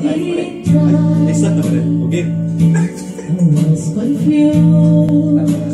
deep dive. Okay. I was confused.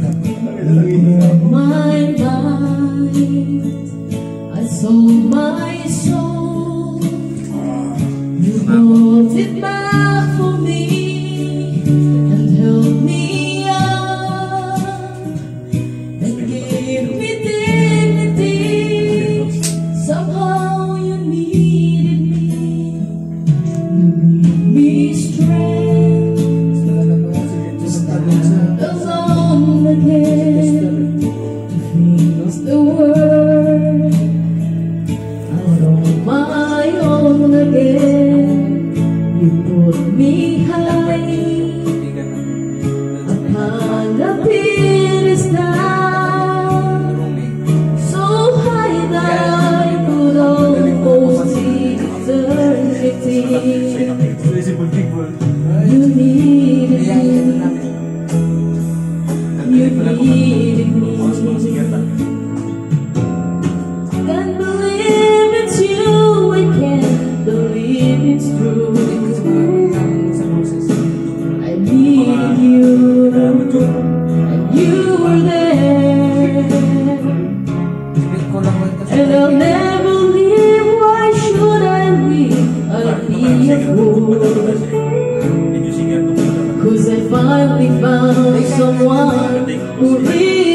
My mind, I sold my soul. You brought it back for me and held me up and gave me dignity. Somehow you needed me. You gave me strength to stand alone again, to face the world out on my own again. You put me high upon a pedestal, so high that I could almost see eternity. You needed me. You needed me. Can't believe it's you. I can't believe it's true. I needed you, and you were there. And I'll never leave. Why should I leave? I'd be a fool. 'Cause I finally found someone who really